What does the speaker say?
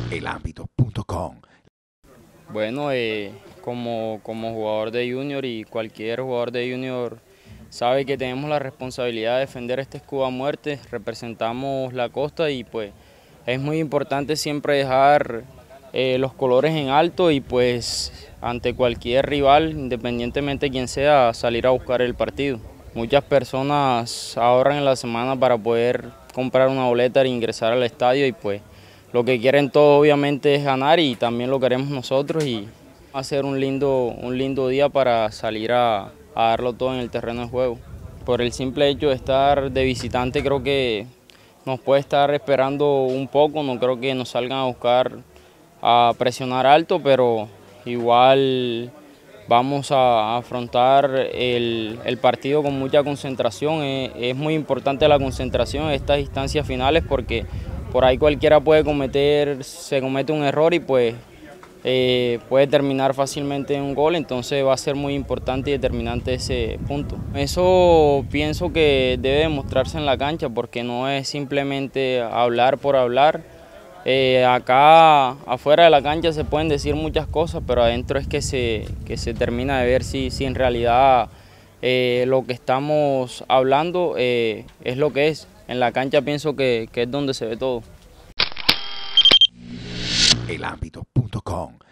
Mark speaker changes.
Speaker 1: elambito.com.
Speaker 2: Bueno, como jugador de Junior y cualquier jugador de Junior sabe que tenemos la responsabilidad de defender este escudo a muerte, representamos la costa y pues es muy importante siempre dejar los colores en alto y pues ante cualquier rival, independientemente de quién sea, salir a buscar el partido. Muchas personas ahorran en la semana para poder comprar una boleta e ingresar al estadio y pues lo que quieren todos obviamente es ganar y también lo queremos nosotros y va a ser un lindo día para salir a darlo todo en el terreno de juego. Por el simple hecho de estar de visitante creo que nos puede estar esperando un poco, no creo que nos salgan a buscar a presionar alto, pero igual vamos a afrontar el partido con mucha concentración. Es muy importante la concentración en estas instancias finales porque por ahí cualquiera se comete un error y pues puede terminar fácilmente en un gol, entonces va a ser muy importante y determinante ese punto. Eso pienso que debe demostrarse en la cancha porque no es simplemente hablar por hablar. Acá afuera de la cancha se pueden decir muchas cosas, pero adentro es que se termina de ver si en realidad lo que estamos hablando es lo que es. En la cancha pienso que es donde se ve todo.
Speaker 1: elambito.com.